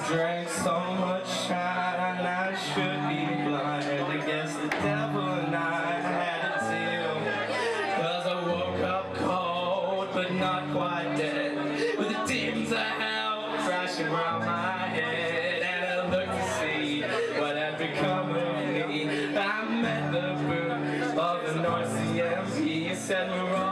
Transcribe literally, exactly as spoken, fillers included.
drank so much shine, I should be blind. I guess the devil and I had a deal. Cause I woke up cold, but not quite dead, with the demons of hell crashing around my head. And I looked to see what had become of me. I met the boot of the North C M P. He said, Maruader,